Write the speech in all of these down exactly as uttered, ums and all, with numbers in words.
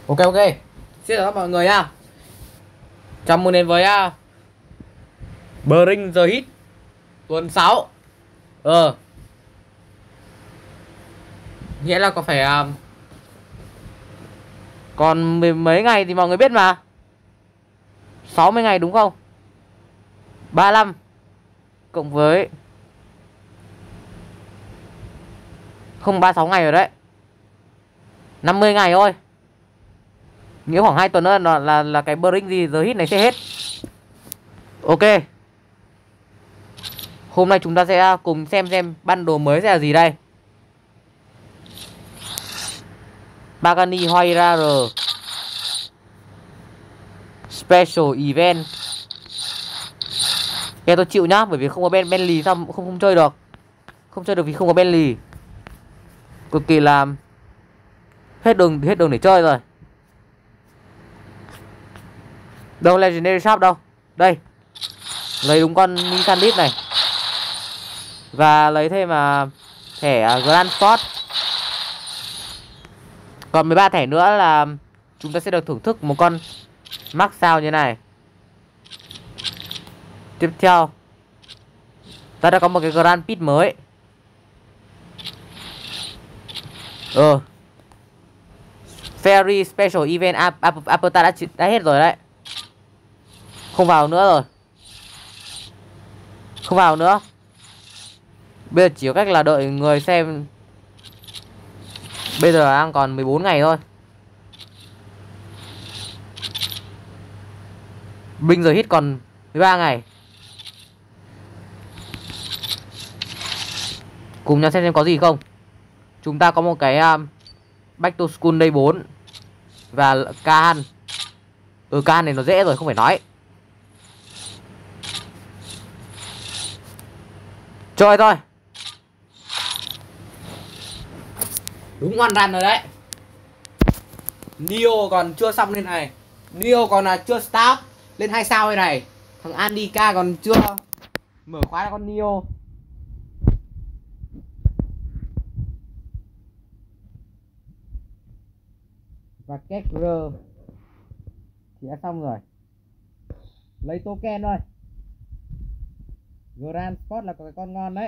Ok ok. Xin chào mọi người nha. Chào mừng đến với uh, Bring the Hit tuần sáu. Ờ. Nghĩa là có phải uh, còn mười mấy ngày thì mọi người biết mà. sáu mươi ngày đúng không? ba mươi lăm cộng với không ba mươi sáu ngày rồi đấy. năm mươi ngày thôi. Nghĩa khoảng hai tuần nữa là là, là cái Bring gì the Hit này sẽ hết. Ok. Hôm nay chúng ta sẽ cùng xem xem bundle mới sẽ là gì đây. Pagani Huayra Special Event. Nghe tôi chịu nhá, bởi vì không có Ben Bentley sao không không chơi được. Không chơi được vì không có Bentley. Cực kỳ làm hết đường hết đường để chơi rồi. Đâu Legendary Shop đâu? Đây. Lấy đúng con Nissan Leaf này. Và lấy thêm mà thẻ Grand Sport. Còn mười ba thẻ nữa là chúng ta sẽ được thưởng thức một con Max sao như này. Tiếp theo, ta đã có một cái Grand Pit mới. Ờ Ferry Special Event Aperta đã, đã hết rồi đấy. Không vào nữa rồi. Không vào nữa. Bây giờ chỉ có cách là đợi người xem. Bây giờ đang còn mười bốn ngày thôi. Bring the Hit còn mười ba ngày. Cùng nhau xem xem có gì không. Chúng ta có một cái um, Back to School Day bốn. Và Khan. Ừ, Khan này nó dễ rồi, không phải nói. Chơi thôi. Đúng ngoan răn rồi đấy. Neo còn chưa xong lên này. Neo còn là chưa start lên hai sao đây này. Thằng Andika còn chưa mở khóa con Neo. Và Kekler thì đã xong rồi. Lấy token thôi. Grand Sport là có cái con ngon đấy.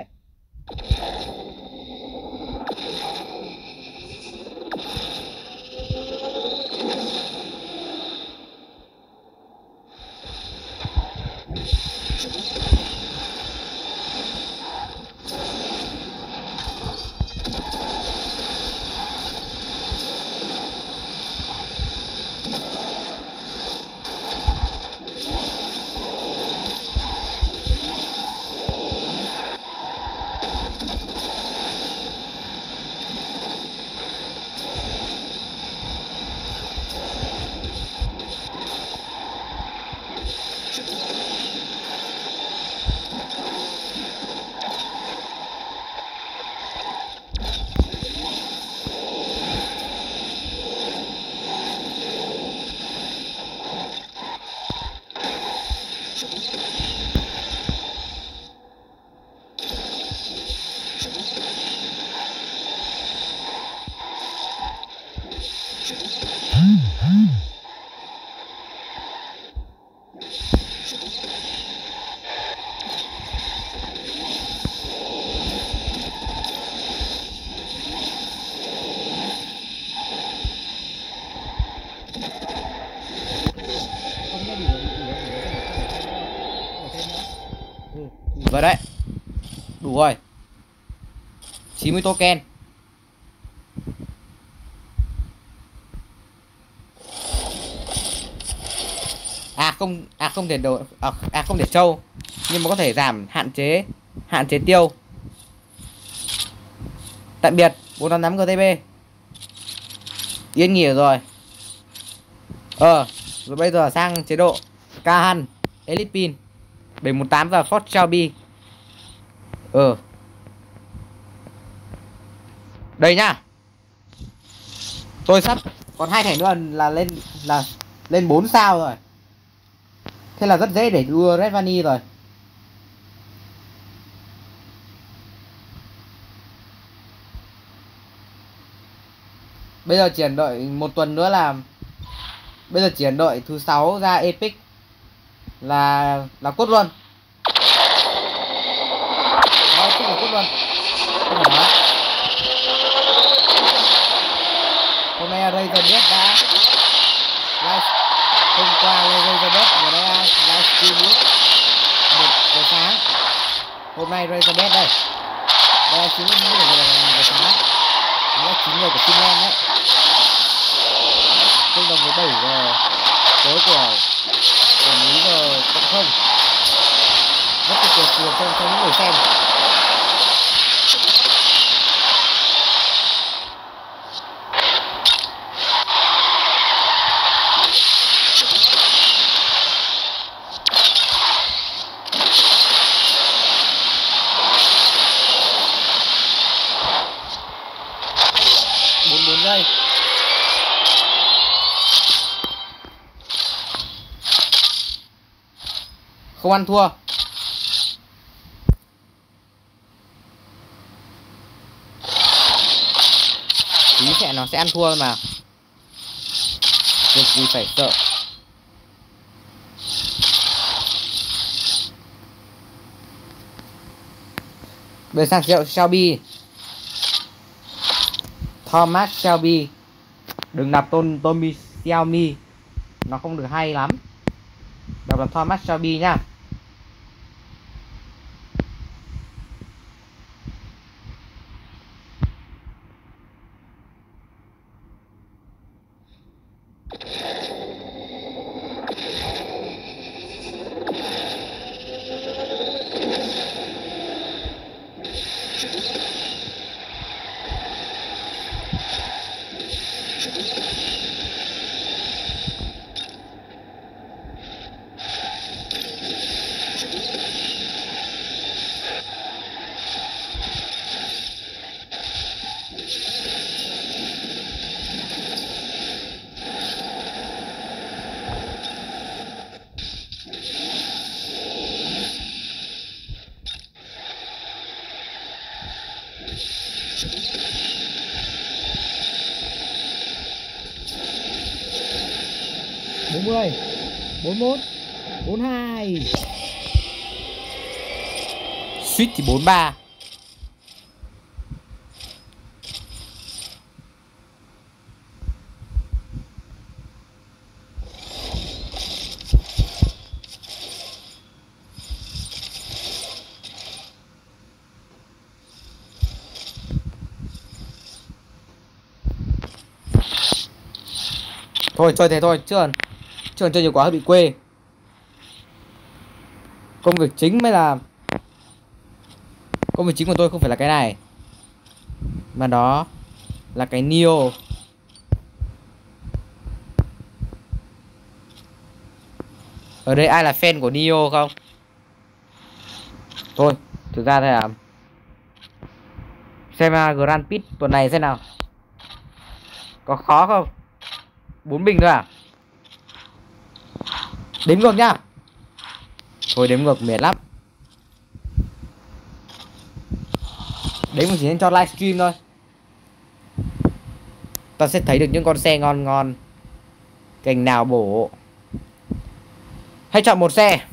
Vậy đấy. Đủ rồi. chín mươi token. À không, à không thể đồ à, à không thể trâu, nhưng mà có thể giảm hạn chế hạn chế tiêu. Tạm biệt bốn tám tám giê tê bê. Yên nghỉ rồi. Ờ Rồi bây giờ sang chế độ Kahan Elite Pin bảy một tám và Fort Shelby. Ờ Đây nhá. Tôi sắp còn hai thẻ nữa là lên là lên bốn sao rồi. Thế là rất dễ để đua Red Vani rồi. Bây giờ chỉ đợi một tuần nữa là Bây giờ chỉ cần đợi thứ sáu ra epic là là cốt luôn. Đó, epic là cốt luôn. Không phải nói. Hôm nay Razorblade đã live hôm qua Razorblade và đã livestream lúc một giờ sáng. Hôm nay Razorblade đây. Đây chính là những người giờ sáng. Nó chính người của Finland đấy. Tương đồng với bảy giờ tối của của mấy giờ cộng không. Rất là tuyệt vời cho cho những người xem. bốn bốn giây. Không ăn thua. Tí sẽ nó sẽ ăn thua mà. Việc gì phải sợ. Bây giờ sang triệu Shelby. Thomas Shelby. Đừng đọc tôn Tommy Xiaomi. Nó không được hay lắm. Đọc là Thomas Shelby nhá. bốn mươi, bốn mươi mốt, bốn mươi hai. Suýt thì bốn mươi ba. Thôi chơi thế thôi, chứ còn chứ còn chơi nhiều quá hơi bị quê. Công việc chính mới là công việc chính của tôi không phải là cái này, mà đó là cái Neo. Ở đây ai là fan của Neo không? Thôi, thực ra đây là xem uh, Grand Prix tuần này xem nào. Có khó không? Bốn bình thôi à? Đếm ngược nhá. Thôi đếm ngược mệt lắm. Đấy mình chỉ nên cho livestream thôi. Ta sẽ thấy được những con xe ngon ngon. Cành nào bổ. Hãy chọn một xe.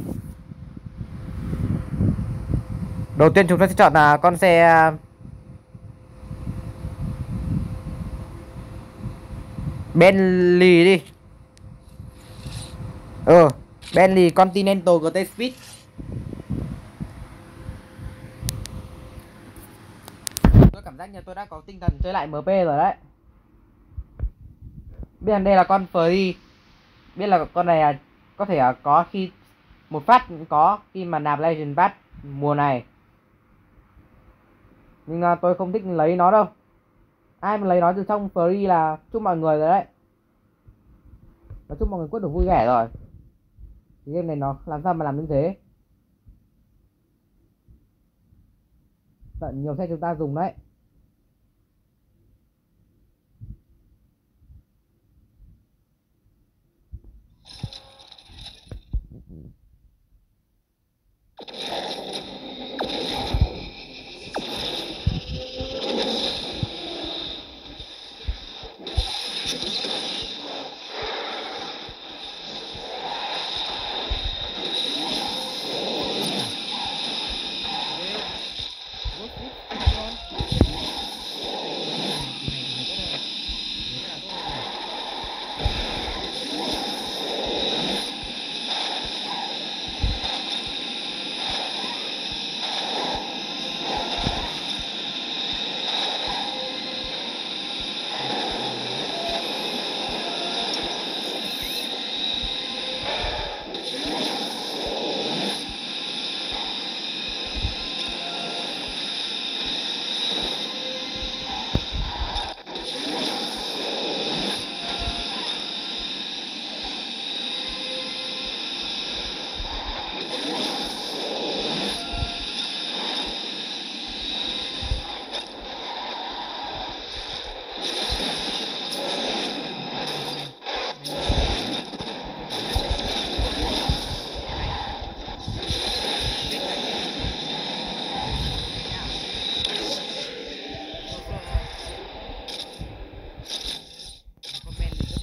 Đầu tiên chúng ta sẽ chọn là con xe Bentley đi. Ờ Bentley Continental giê tê Speed. Tôi cảm giác như tôi đã có tinh thần chơi lại em pê rồi đấy. Biết đây là con Free. Biết là con này à, có thể à, có khi một phát cũng có khi mà nạp Legend Pass mùa này. Nhưng à, tôi không thích lấy nó đâu. Ai mà lấy nó từ trong Free là chúc mọi người rồi đấy. Nói chung mọi người quyết được vui vẻ rồi. Thì game này nó làm sao mà làm như thế. Tận nhiều xe chúng ta dùng đấy.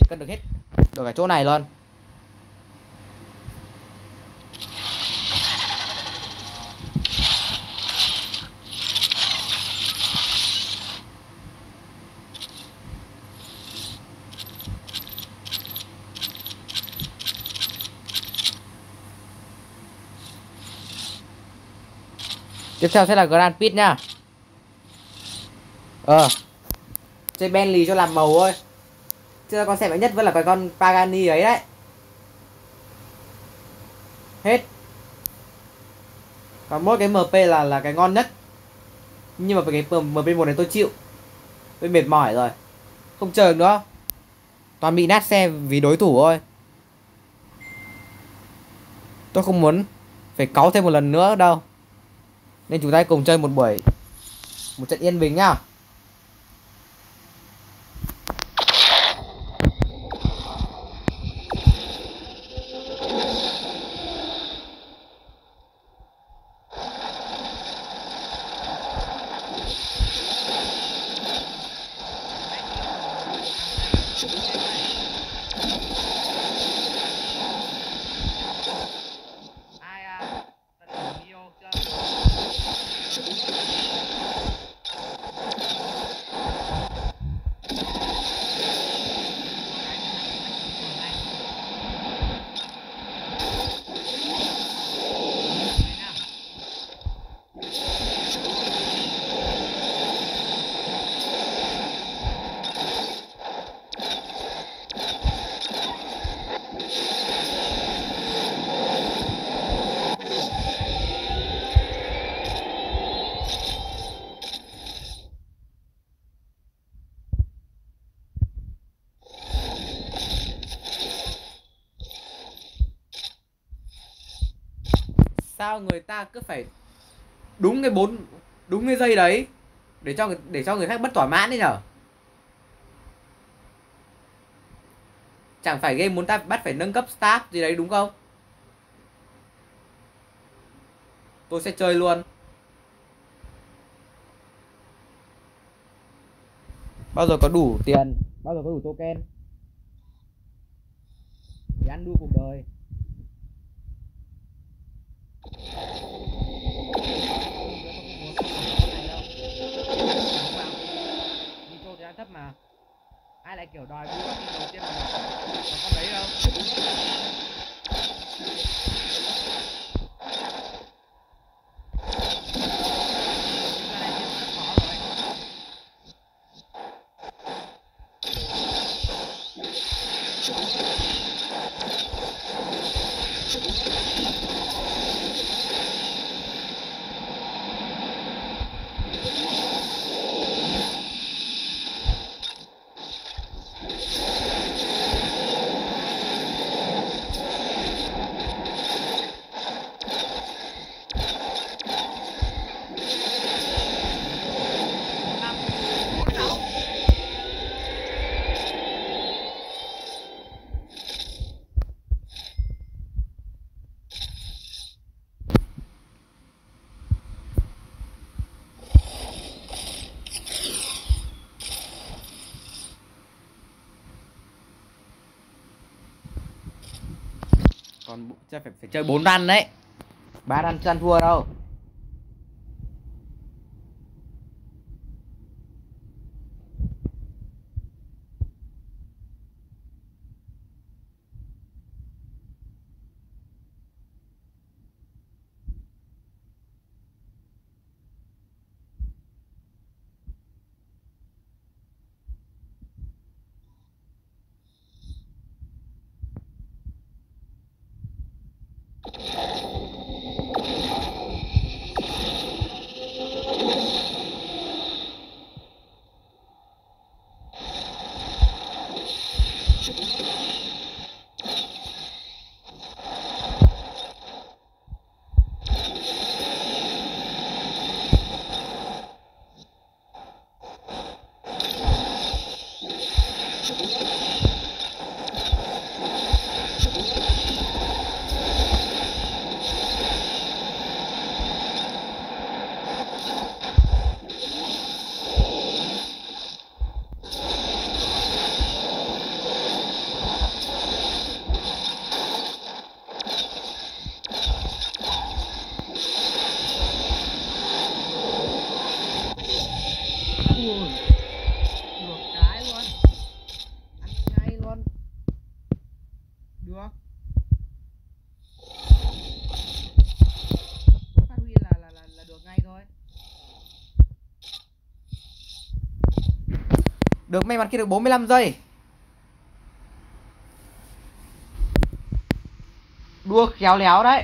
cân được hết được cả chỗ này luôn. Tiếp theo sẽ là Grand Pit nha. Ờ chơi Bentley cho làm màu thôi, chứ con xe mạnh nhất vẫn là cái con Pagani ấy đấy. Hết. Còn mỗi cái em pê là là cái ngon nhất, nhưng mà cái em pê một này tôi chịu, tôi mệt mỏi rồi, không chờ nữa, toàn bị nát xe vì đối thủ thôi. Tôi không muốn phải cáu thêm một lần nữa đâu, nên chúng ta cùng chơi một buổi, một trận yên bình nhá. Sao người ta cứ phải đúng cái bốn đúng cái giây đấy để cho để cho người khác bất thỏa mãn đấy nhở? Chẳng phải game muốn ta bắt phải nâng cấp staff gì đấy đúng không? Tôi sẽ chơi luôn. Bao giờ có đủ tiền, bao giờ có đủ token thì ăn đua cuộc đời. Nitro thì ăn thấp mà, ai lại kiểu đòi bút đầu tiên mà có con đấy đâu. Còn phải phải chơi bốn run đấy, ba run chưa ăn thua đâu. được. Phát huy là là là, là được ngay thôi. Được, may mắn khi được bốn mươi lăm giây. Đua khéo léo đấy.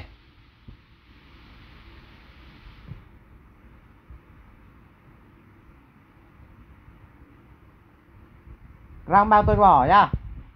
Rang bao tôi bỏ nhá.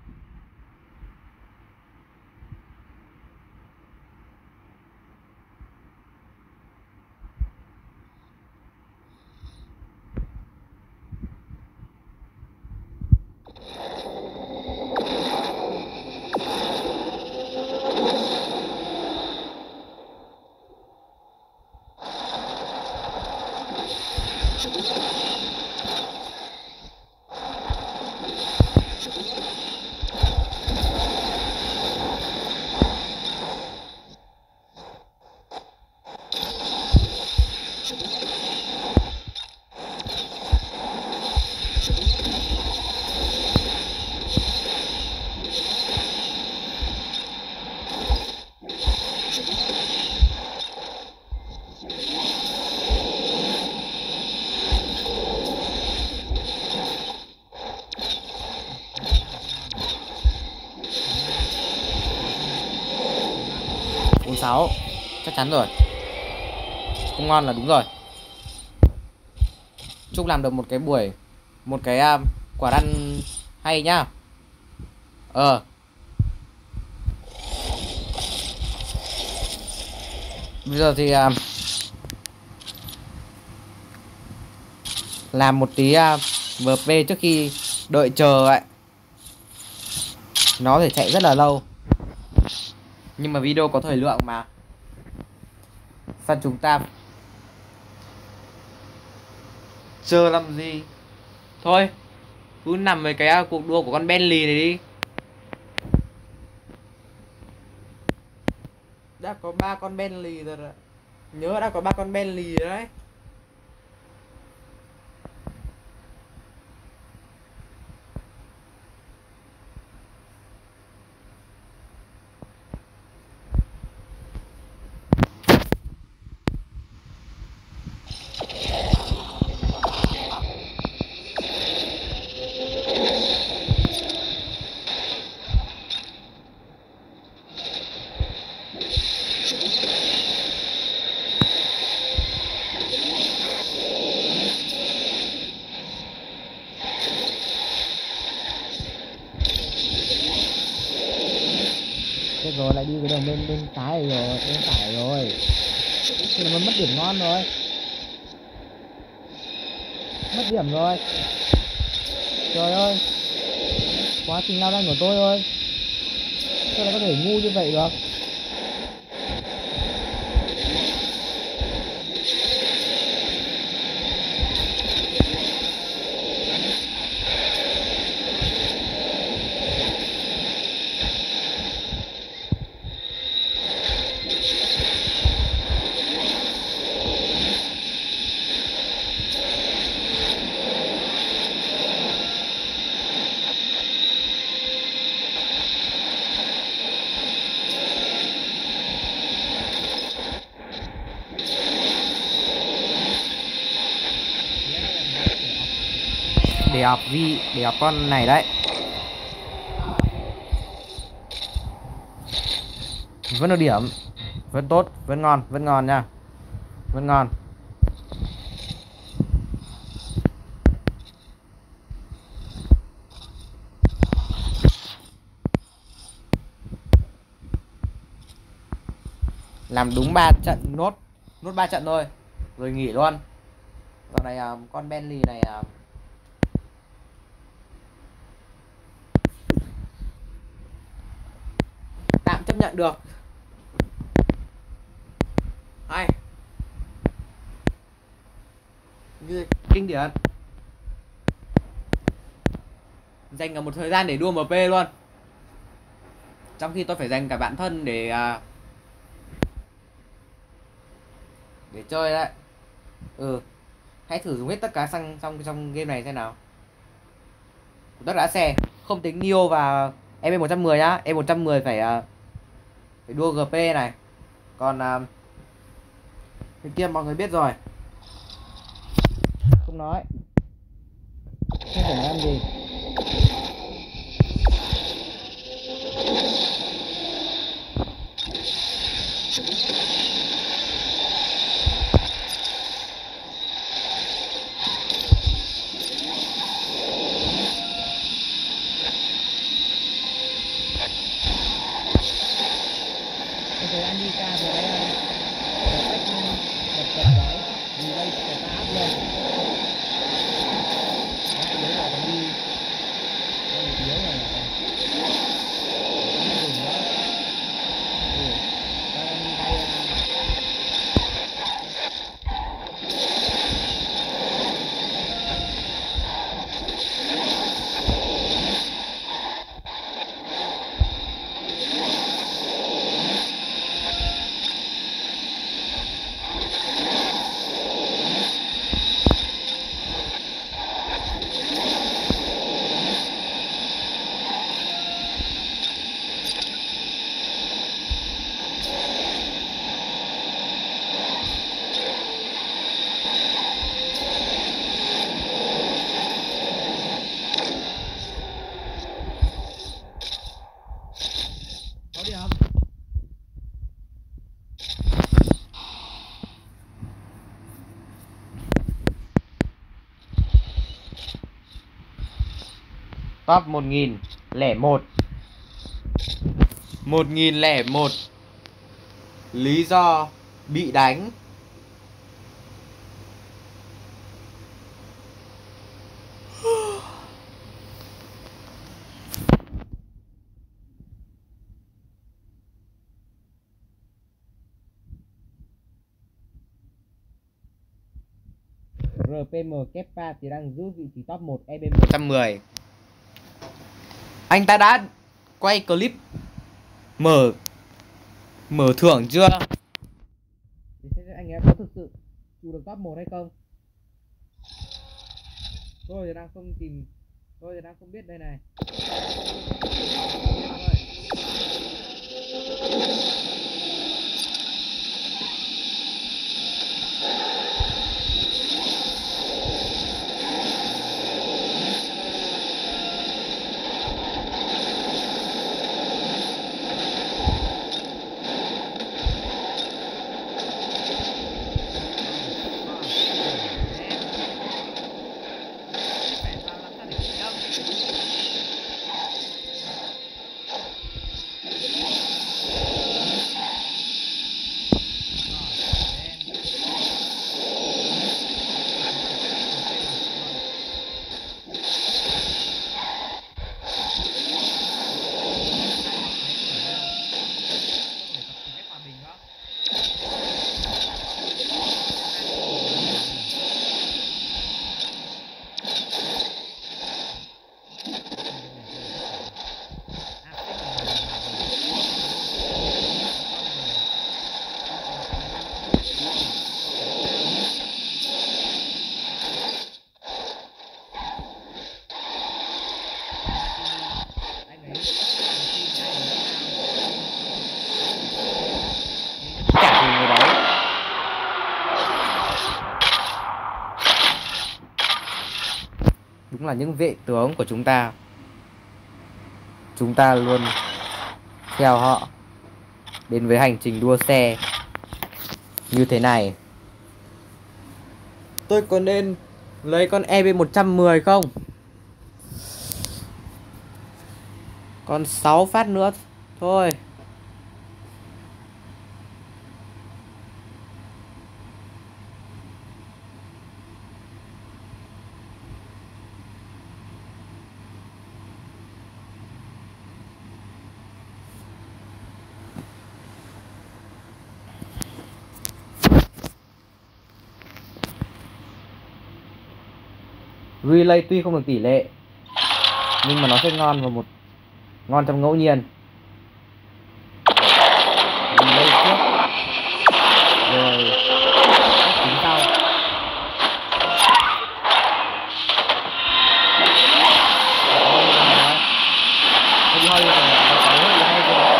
bốn sáu chắc chắn rồi. Không ngon là đúng rồi. Chúc làm được một cái buổi, một cái uh, quả đan hay nhá. Ờ Bây giờ thì uh, làm một tí uh, vê pê trước khi đợi chờ ấy. Nó thể chạy rất là lâu, nhưng mà video có thời lượng mà. Sao chúng ta chờ làm gì? Thôi cứ nằm với cái cuộc đua của con Bentley này đi. Đã có ba con Bentley rồi đấy. Nhớ đã có ba con Bentley rồi đấy. Thế rồi lại đi cái đường bên bên trái rồi, bên phải rồi. Thế là mất điểm ngon rồi. Mất điểm rồi. Trời ơi, quá trình lao nhanh của tôi ơi. Sao lại có thể ngu như vậy được? Để học vi để học con này đấy. Vẫn được điểm, vẫn tốt, vẫn ngon, vẫn ngon nha, vẫn ngon. Làm đúng ba trận nốt, nốt ba trận thôi rồi nghỉ luôn. Dạo này uh, con Bentley này uh, tạm chấp nhận được. Hay như kinh điển, dành cả một thời gian để đua em pê luôn, trong khi tôi phải dành cả bạn thân để uh, để chơi đấy. Ừ, hãy thử dùng hết tất cả xăng trong trong game này xem nào. Tất cả xe không tính Nio và e bê một trăm mười nhá, e một trăm mười phải uh, phải đua giê pê này. Còn uh, cái kia mọi người biết rồi. Không nói. Không phải làm gì. Rồi anh đi ca rồi đấy anh. Cách đập đập đấy. Vì đây phải ta áp lên. Đấy, đấy là còn đi. Đây là yếu này này. Dùng đó. Ừ. Đây anh đi đây. Có đi không? Top một nghìn lẻ một. một nghìn lẻ một. Lý do bị đánh. rờ pê em Kepa thì đang giữ vị trí top một e bê một trăm mười. Anh ta đã quay clip mở mở thưởng chưa? Để xem anh em có thực sự trụ được top một hay không. Tôi thì đang không tìm, tôi thì đang không biết đây này. Đúng là những vệ tướng của chúng ta. Chúng ta luôn theo họ đến với hành trình đua xe như thế này. Tôi có nên lấy con e bê một trăm mười không? Còn sáu phát nữa thôi. Relay tuy không được tỷ lệ nhưng mà nó sẽ ngon vào một ngon trong ngẫu nhiên. Relay trước rồi tính sau. hơi bị hơi rồi, hơi bị hơi rồi.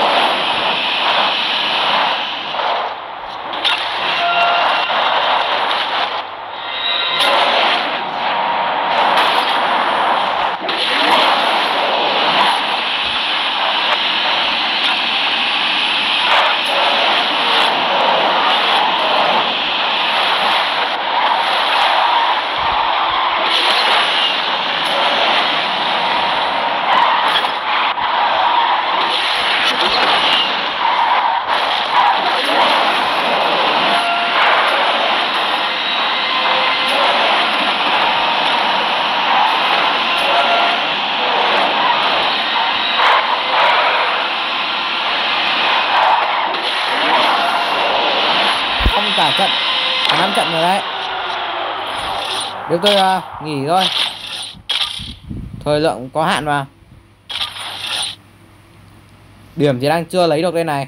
Cả trận năm trận rồi đấy, nếu tôi uh, nghỉ thôi, thời lượng có hạn mà. Điểm thì đang chưa lấy được đây này.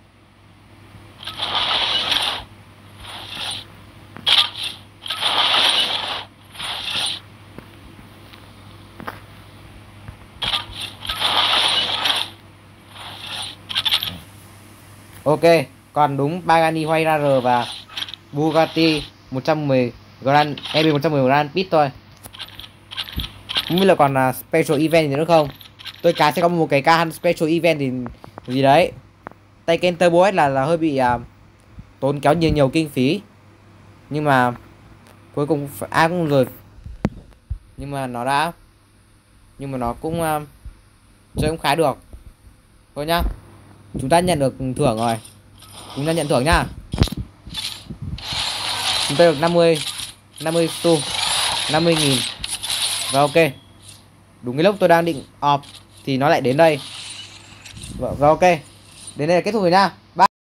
Ok, còn đúng Pagani Huayra và Bugatti một trăm mười Grand e bê một trăm mười Grand Pit thôi. Không biết là còn là special event gì nữa không. Tôi cá sẽ có một cái ca special event thì gì đấy. Taycan Turbo S là là hơi bị uh, tốn kéo nhiều nhiều kinh phí. Nhưng mà cuối cùng ai cũng rồi. Nhưng mà nó đã nhưng mà nó cũng uh, chơi cũng khá được. Thôi nhá. Chúng ta nhận được thưởng rồi. Chúng ta nhận thưởng nhá. Chúng ta được năm mươi năm mươi xu, năm mươi nghìn. Và ok. Đúng cái lúc tôi đang định off thì nó lại đến đây. Và, và ok. Đến đây là kết thúc rồi nha. Bye.